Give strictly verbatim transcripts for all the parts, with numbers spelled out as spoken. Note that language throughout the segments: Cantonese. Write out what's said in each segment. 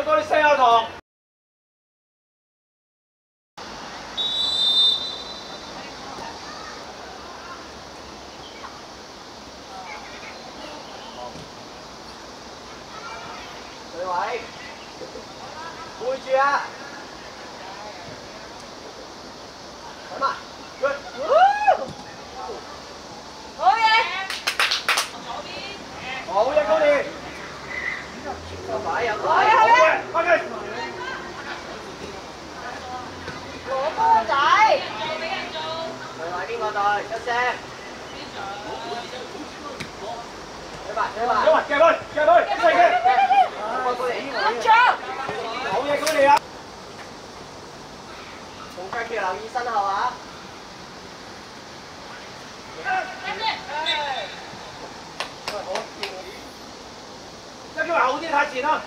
出多啲聲啊，堂。對位，背住啊！睇埋，佢， 好嘢！ 好嘢，高連。入位，入位，好嘅，翻佢。 攞波仔。 對位邊個隊？出聲。睇埋，睇埋。夾佢，夾佢，一齊嘅。高連， 立場。 好嘢，高連啊！同腳橋留意身後啊！一腳後啲太前啦！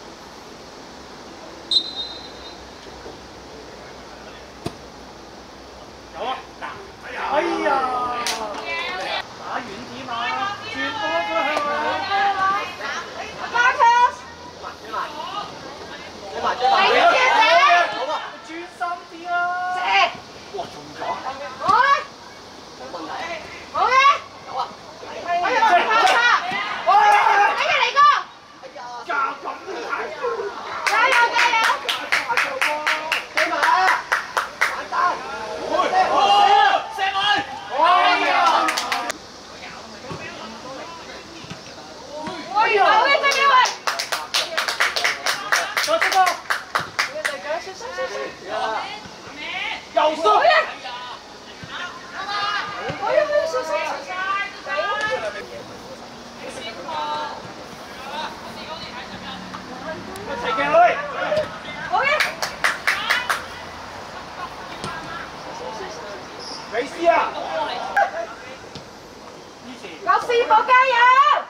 有啊！哎呀！哎呀！打遠點啊！轉波咗向啊！ 加球！ 追埋，追埋，追埋，追埋！好啊！專心啲啊！射！哇，中咗！ 好啊！ 冇問題。 好嘅！ 有啊！ 哎呀，跑差！哎呀，嚟個！ 哎呀！加咁都睇！ 加油加油！ 加油喎！追埋啊！簡單！好！射門！哎呀！ 我以為好嘅，這邊位。 再出個！又輸！ 好嘅！好嘅，好嘅，小心！ 一齊嘅女！ 好嘅！ 美斯啊！ 郭師傅加油！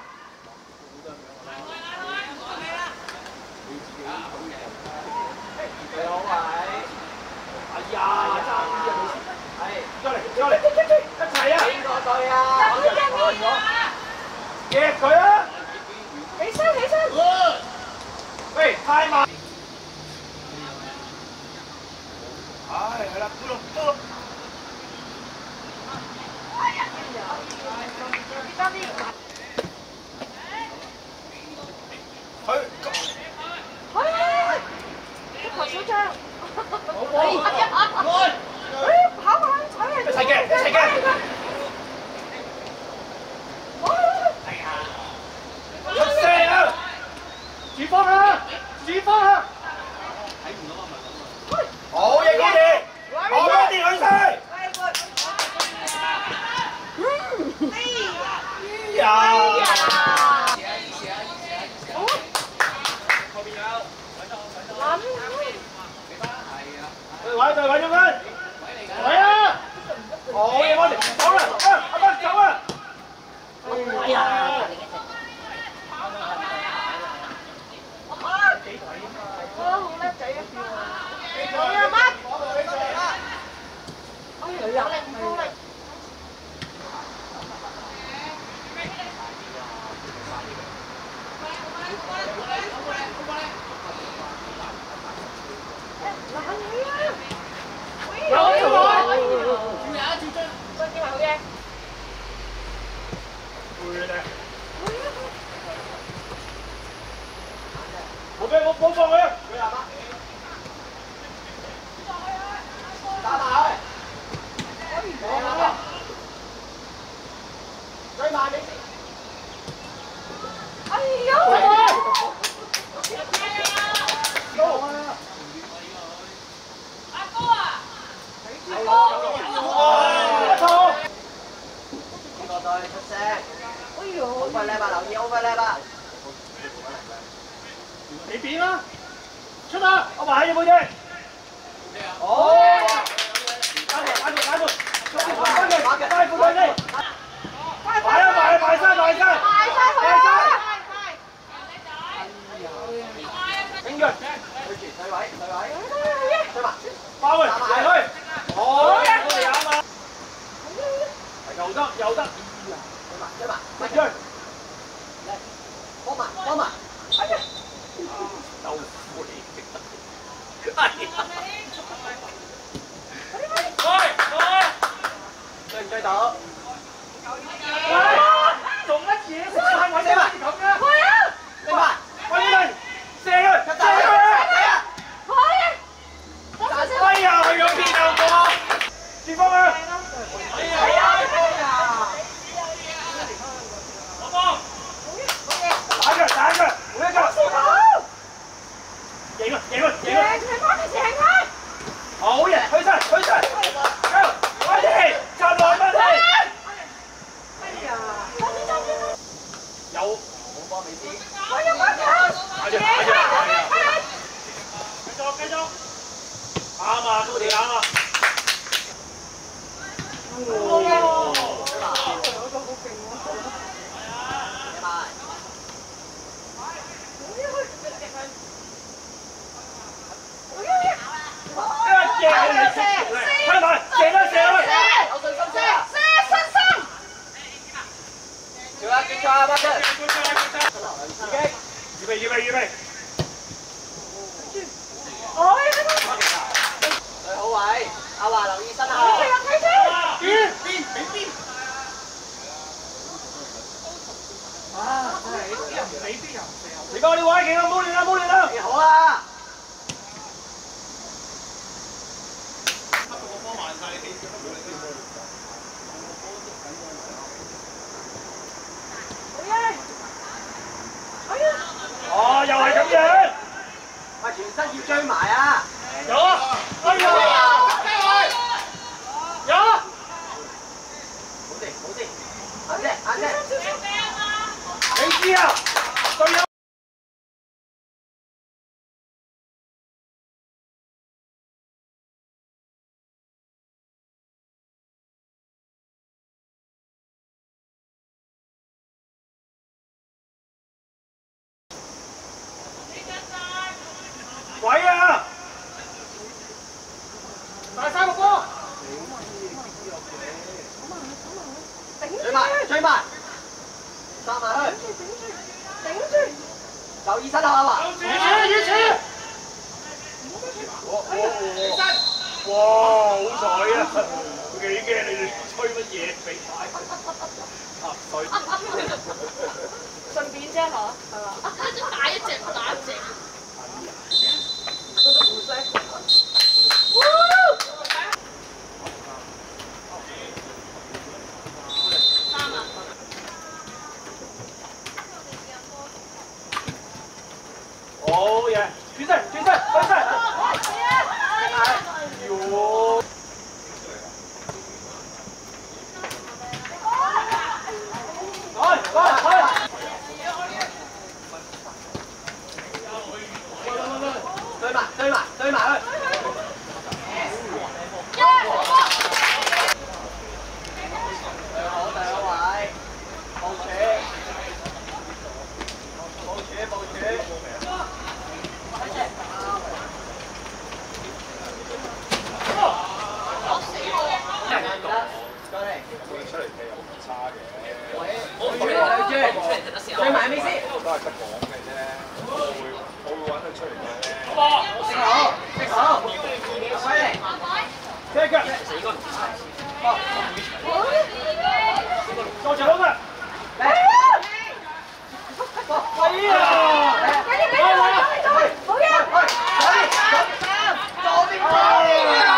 你好位！哎呀，爭啲啊！美斯，係，再嚟，再嚟，一齊啊！邊個隊啊？ 入邊入邊！ 夾佢啊！ 起身起身！ 喂，太慢！唉，係啦，咕嚕咕嚕。佢， 哎，一球小將。 好波！來， 哎，跑快踩嚟！ 一齊嘅，一齊嘅。 哎呀！出聲啊！主方啊！主方啊！睇唔到啊咪咁啊！好嘢，高連！好嘢，啲女婿！哎呀！對位對位，中間，係啊！好嘢，我哋走啦，啊，阿斌走啊！哎呀！ 好叻仔啊！好啊，乜？哎呀，有力唔夠力。冷女啊！有有有！轉下轉進，再見埋好嘢。 冇俾我冇放佢啊！佢阿媽。打埋佢。追埋你先。 哎呀！阿哥啊！阿哥！ 哇！錯。邊個隊出聲？ 哎呦！ 好快叻吧，留意好快叻吧。你變啦！出啊！我埋喺冇嘢。好。打住打住打住！打住打住！快扶佢哋！埋啊埋啊埋晒埋晒！ 埋晒佢啊！ 頂住！對住對位對位。追埋！包佢埋佢！好嘅，我哋啱啊！又得又得！追埋追埋！快追！嚟！幫埋幫埋！哎呀！ 豆腐嚟嘅。係啊！喂喂，追唔追到？喂，做乜嘢？食飯揾啲咁嘅？ 喂啊！ 你埋，喂你哋射佢，射佢啊！ 可以。 哎呀，去咗邊啊我？前方啊！哎呀！哎呀！老幫，打佢打佢，每一個。贏啊贏啊贏啊！ 贏佢幫你贏佢。 好嘢，去晒去晒，go，快啲，插來快啲。 哎呀！ 有好波未知。 我要幫佢。 打住打住打住。繼續繼續。啱啊，高地啱啊。哇！ 我都好勁喎。 你埋。一隻你識嚟，開埋，射啦射啦！有信心射啊！ 射信心。 叫啦叫錯啊，巴士。自己預備預備預備。 我呢對好位，阿華留意身後。 睇住睇住。 邊邊俾邊。啊！真係啲人唔理啲人射。你講呢位勁啊！冇亂啦冇亂啦！好啊！哦，又係咁樣。喂，全身要追埋啊！有啊！哎呀！有啊！好啲好啲，眼啫眼啫。你知啊？隊友。鬼啊！大三個波！追埋追埋，殺埋去！ 頂住！ 留意身後啊！雨柱雨柱！哇！好彩啊！幾驚你哋吹乜嘢俾牌？插水。 順便啫嗬，係嘛？打一隻打一隻。 好嘢！轉身轉身轉身！喲！來來來！對埋對埋對埋去！最好第一位，部署，部署部署。出嚟踢又唔差嘅，我追追追埋咩先？都係得講嘅啫，我會我會揾佢出嚟踢。食好食好，快嚟！踢腳，其實應該唔差。過場啦！嚟！哎呀！ 快啲俾佢，好嘢！ 左邊波！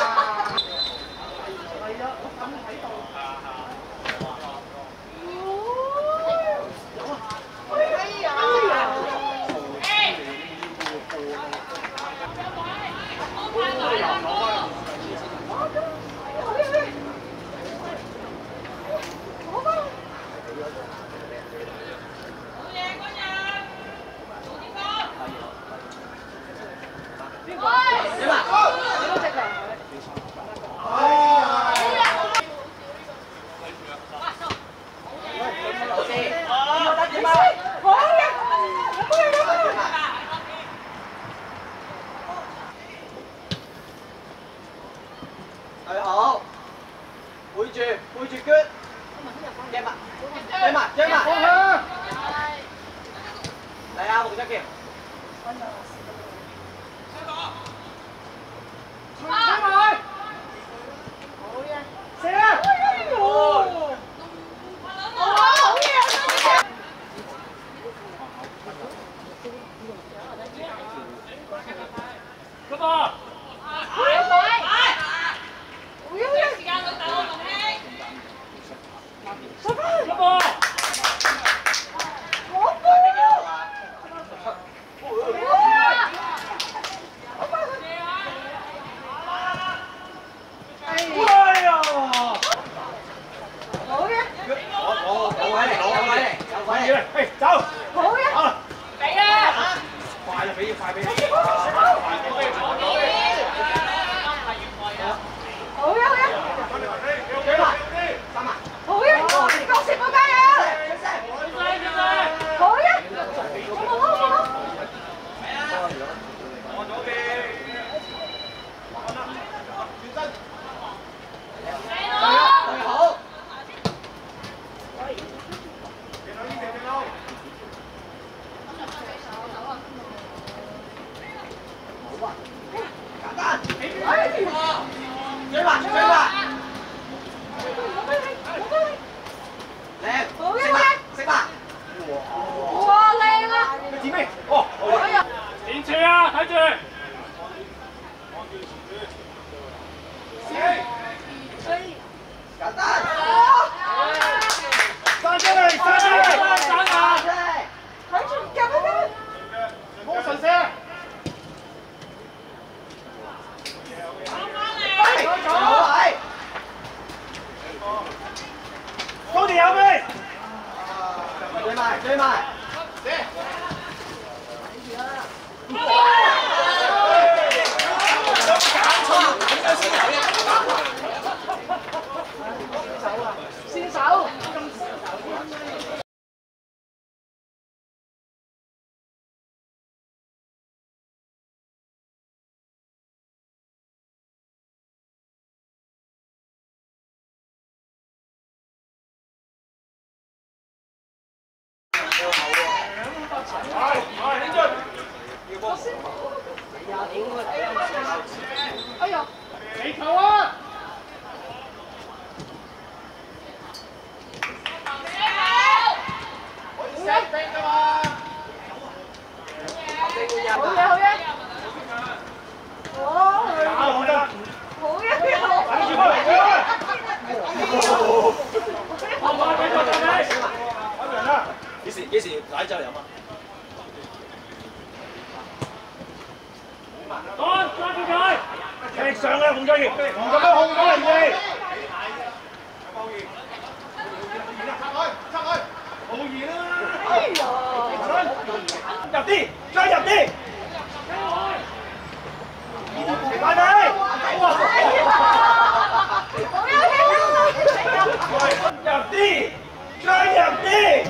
係好，背住背住腳，夾埋，夾埋，夾埋，嚟啊，黃澤健。 走。 好嘅。俾啊！ 快就俾，快俾。 好嘅好嘅。好嘅，國師傅加油！好嘅，好冇好冇。 我左邊。好。簡單。追吧追吧。靚。好嘅。食吧。 哇靚啊！ 佢指咩？哦。點處啊？睇住。簡單。散出嚟，散出嚟，散下。 睇住夾嗰啲。 冇神射。高啲有咩？追埋，追埋。 先手。哎呀！ 你球啊！ 好嘢好嘢！哇！ 好得。 好嘢！ 睇住開，睇開。好快俾個你。開門啦！幾時幾時奶酒飲啊？趕抓住佢！踢上啊，洪俊賢，唔咁樣控咗人哋。好易啦！ 哎呀！ 入啲，再入啲。快啲！哇！ 好有氣啊！ 入啲，再入啲。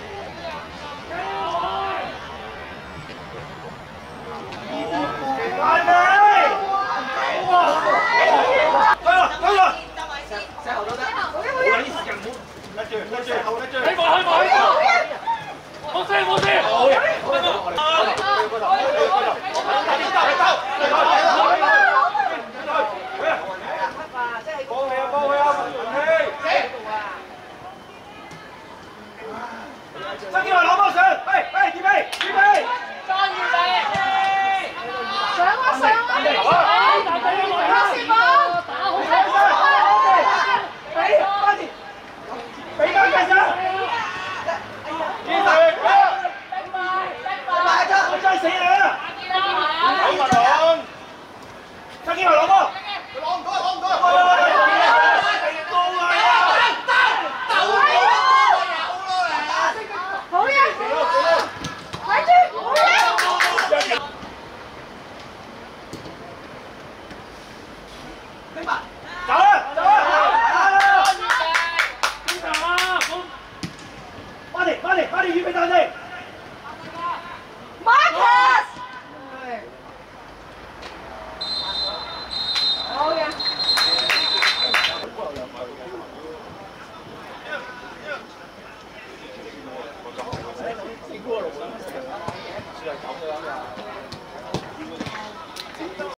快啲！哇！得啦，得啦。細後都得。好啲時間唔好。跟住，跟住，後跟住。起步，起步，起步。冇事，冇事。好嘅。幫你啊，幫佢啊，曾建華攞波上，喂喂，準備，準備。 上啊上啊！國師傅，打好俾翻啲，俾翻計上。見佢，我真係死你啦！有物攞，曾建華攞波，攞唔到，攞唔到。高啊！ 好嘢！睇住，好嘢！ 走啦，走啦！邊頭啊？翻嚟，翻嚟，翻嚟，預備彈地。 Marcus！好嘅。 結果六分，算係咁嘅啦。